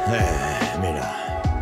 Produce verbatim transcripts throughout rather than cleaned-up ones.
Eh, mira.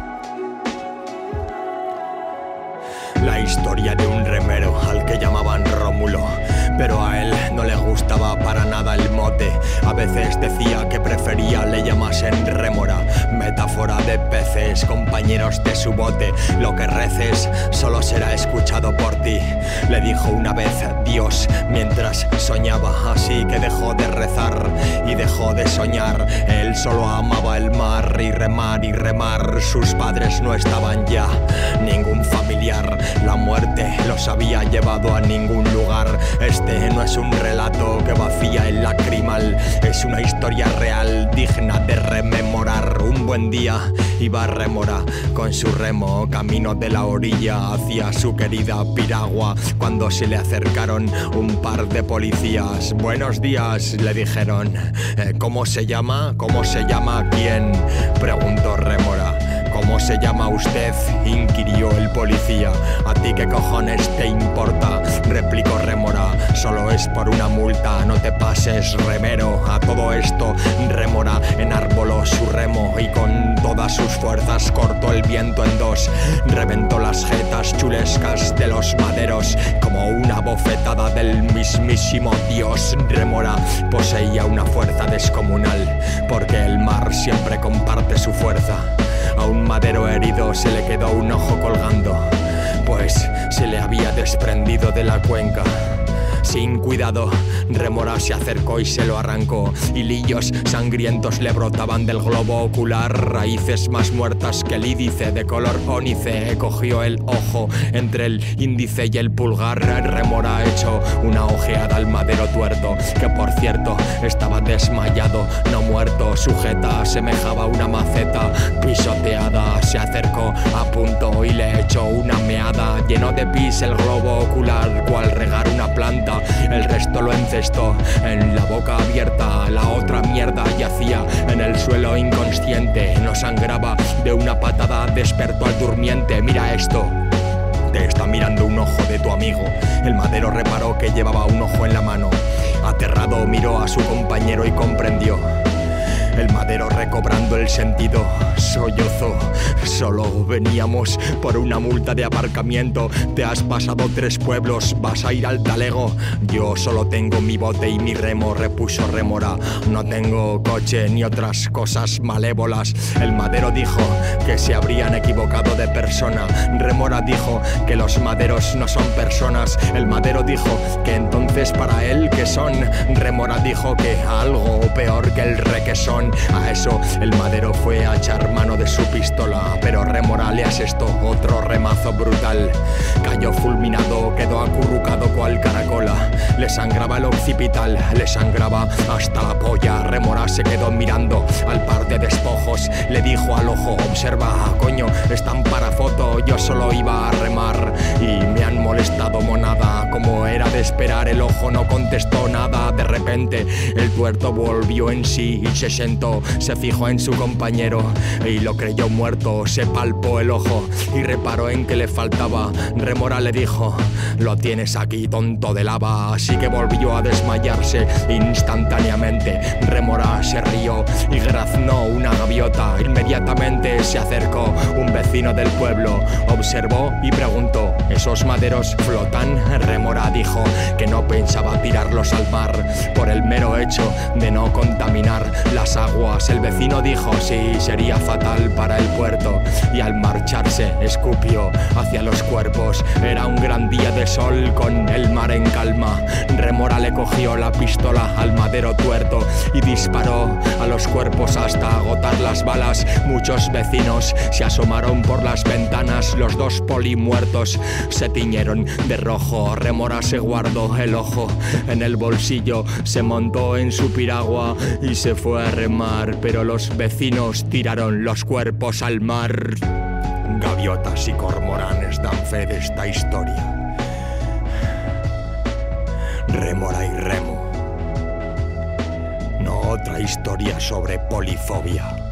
La historia de un remero al que llamaban Rómulo, pero a él no le gustaba para nada el mote. A veces decía que prefería le llamasen rémora, metáfora de peces, compañeros de su bote. Lo que reces solo será escuchado por ti, le dijo una vez Dios mientras soñaba. Así que dejó de rezar y dejó de soñar. Él solo amaba el mar y remar y remar. Sus padres no estaban ya, ningún familiar. La muerte los había llevado a ningún lugar. Este no es un relato que vacía el lacrimal, es una historia real digna de rememorar. Un buen día iba Rémora con su remo camino de la orilla hacia su querida piragua, cuando se le acercaron un par de policías. Buenos días, le dijeron. ¿Cómo se llama? ¿Cómo se llama quién?, preguntó Rémora. ¿Cómo se llama usted?, inquirió el policía. ¿A ti qué cojones te importa?, replicó Rémora. Solo es por una multa, no te pases, remero. A todo esto, Rémora enarboló su remo y con todas sus fuerzas cortó el viento en dos. Reventó las jetas chulescas de los maderos como una bofetada del mismísimo Dios. Rémora poseía una fuerza descomunal, porque el mar siempre comparte su fuerza. A un madero herido se le quedó un ojo colgando, pues se le había desprendido de la cuenca. Sin cuidado, Rémora se acercó y se lo arrancó. Hilillos sangrientos le brotaban del globo ocular, raíces más muertas que el ídice de color ónice. Cogió el ojo entre el índice y el pulgar. Rémora echó una ojeada al madero tuerto, que por cierto estaba desmayado, no muerto. Sujeta asemejaba una maceta pisoteada. Se acercó a punto y le echó una meada. Llenó de pis el globo ocular, cual regar una planta. El resto lo encestó en la boca abierta. La otra mierda yacía en el suelo inconsciente. No sangraba de una patada, despertó al durmiente. Mira esto. Te está mirando un ojo de tu amigo. El madero reparó que llevaba un ojo en la mano. Aterrado miró a su compañero y comprendió. El madero, recobrando el sentido, sollozó. Solo veníamos por una multa de aparcamiento. Te has pasado tres pueblos, vas a ir al talego. Yo solo tengo mi bote y mi remo, repuso Rémora. No tengo coche ni otras cosas malévolas. El madero dijo que se habrían equivocado de persona. Rémora dijo que los maderos no son personas. El madero dijo que entonces para él, ¿qué son? Rémora dijo que algo peor que el requesón. A eso el madero fue a echar mano de su pistola, pero Rémora le asestó otro remazo brutal. Cayó fulminado, quedó acurrucado cual caracola. Le sangraba el occipital, le sangraba hasta la polla. Rémora se quedó mirando al par de despojos. Le dijo al ojo, observa, coño, están para foto. Yo solo iba a remar y me han molestado monada. Como era de esperar, el ojo no contestó nada. De repente el tuerto volvió en sí y se sentó. Se fijó en su compañero y lo creyó muerto. Se palpó el ojo y reparó en que le faltaba. Rémora le dijo, lo tienes aquí, tonto de lava. Así que volvió a desmayarse instantáneamente. Rémora se rió y graznó una gaviota. Inmediatamente se acercó un vecino del pueblo, observó y preguntó, ¿esos maderos flotan? Rémora dijo que no pensaba tirarlos al mar por el mero hecho de no contaminar las aguas. El vecino dijo, sí, sería fatal para el puerto. Y al marcharse escupió hacia los cuerpos. Era un gran día de sol con el mar en calma. Rémora le cogió la pistola al madero tuerto y disparó a los cuerpos hasta agotar las balas. Muchos vecinos se asomaron por las ventanas. Los dos polimuertos se tiñeron de rojo. Rémora se guardó el ojo en el bolsillo, se montó en su piragua y se fue a remar, pero los vecinos tiraron los cuerpos al mar. Gaviotas y cormoranes dan fe de esta historia. Rémora y remo. No otra historia sobre polifobia.